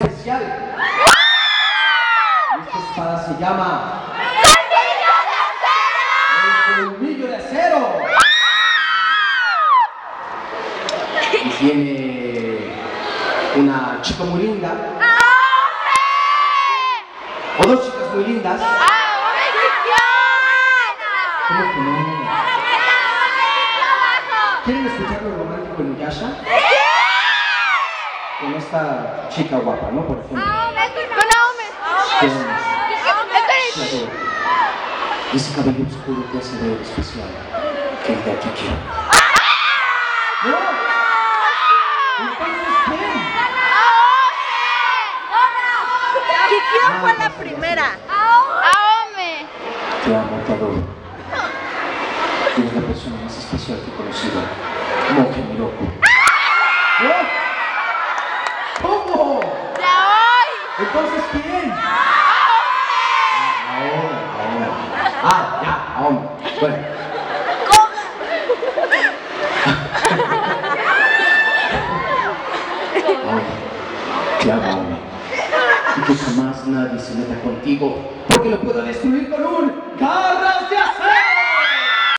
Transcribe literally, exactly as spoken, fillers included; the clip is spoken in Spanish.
especial. Esta espada se llama el colmillo de acero. Y tiene una chica muy linda. O dos chicas muy lindas. ¿Cómo que no? ¿Quieren escuchar lo romántico en Yasha? Con esta chica guapa, ¿no? Por ejemplo. Con Shadow. Y ese cabello oscuro te hace ver especial. Que es de aquí quiero. ¿No? Entonces, ¿quién? Kikyo fue la primera. Aome. Te amo, te adoro. Eres la persona más especial que he conocido. Moke Miroku. ¿Eh? ¿Cómo? Yaoi. Entonces, ¿quién? Ahora, ahora. Ah, ya, ahora. Bueno. Ahora, te amo, Aome. Y que jamás nadie se meta contigo, porque lo puedo destruir con un garra.